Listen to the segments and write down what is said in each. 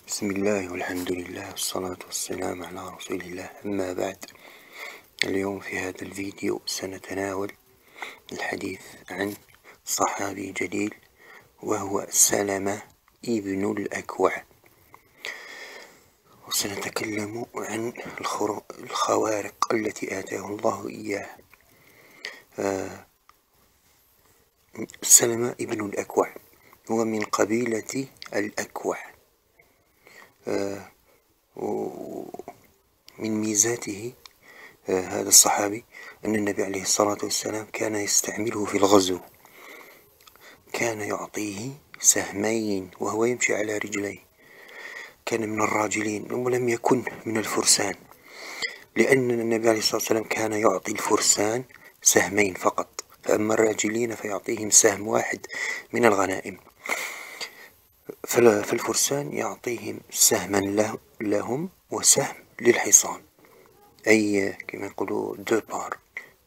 بسم الله والحمد لله والصلاة والسلام على رسول الله. أما بعد، اليوم في هذا الفيديو سنتناول الحديث عن صحابي جليل وهو سلمة ابن الأكوع، وسنتكلم عن الخوارق التي آتاه الله إياها. سلمة ابن الأكوع هو من قبيلة الأكوع. ومن ميزاته هذا الصحابي أن النبي عليه الصلاة والسلام كان يستعمله في الغزو، كان يعطيه سهمين وهو يمشي على رجليه، كان من الراجلين ولم يكن من الفرسان، لأن النبي عليه الصلاة والسلام كان يعطي الفرسان سهمين فقط، فأما الراجلين فيعطيهم سهم واحد من الغنائم. فالفرسان يعطيهم سهما لهم وسهم للحصان، أي كما يقولوا دو بار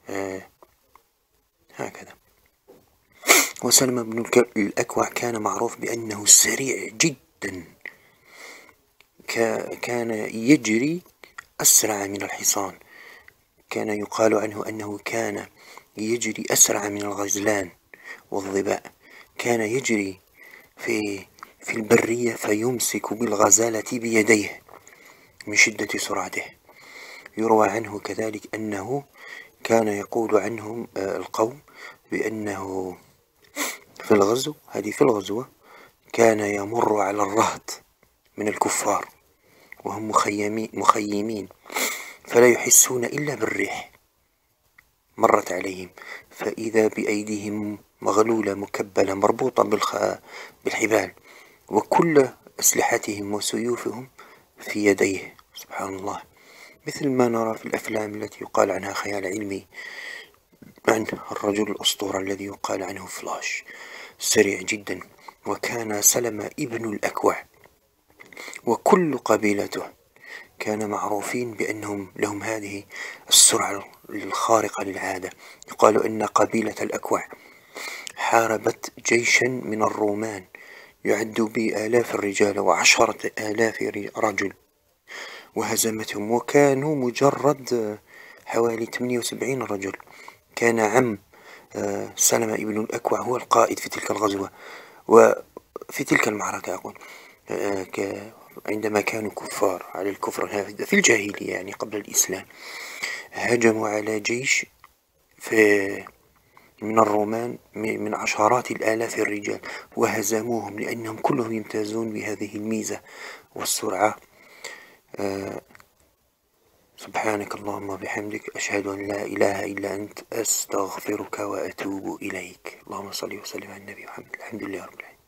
هكذا. وسلمة بن الأكوع كان معروف بأنه سريع جدا، كان يجري أسرع من الحصان، كان يقال عنه أنه كان يجري أسرع من الغزلان والظباء، كان يجري في البرية فيمسك بالغزالة بيديه من شدة سرعته. يروى عنه كذلك أنه كان يقول عنهم القوم بأنه في الغزو، هذه في الغزوة، كان يمر على الرهط من الكفار وهم مخيمين فلا يحسون إلا بالريح مرت عليهم، فإذا بأيديهم مغلولة مكبلة مربوطة بالحبال، وكل أسلحتهم وسيوفهم في يديه. سبحان الله، مثل ما نرى في الأفلام التي يقال عنها خيال علمي عن الرجل الأسطورة الذي يقال عنه فلاش، سريع جدا. وكان سلمة ابن الأكوع وكل قبيلته كان معروفين بأنهم لهم هذه السرعة الخارقة للعادة. يقال أن قبيلة الأكوع حاربت جيشا من الرومان يعد بآلاف الرجال و10,000 رجل وهزمتهم، وكانوا مجرد حوالي 78 رجل. كان عم سلمة ابن الأكوع هو القائد في تلك الغزوة وفي تلك المعركة، أقول عندما كانوا كفار على الكفر في الجاهلية، يعني قبل الإسلام، هجموا على جيش من الرومان من عشرات الآلاف الرجال وهزموهم، لأنهم كلهم يمتازون بهذه الميزة والسرعة. سبحانك اللهم وبحمدك، أشهد أن لا إله إلا أنت، أستغفرك وأتوب إليك. اللهم صل وسلم على النبي محمد. الحمد لله رب العالمين.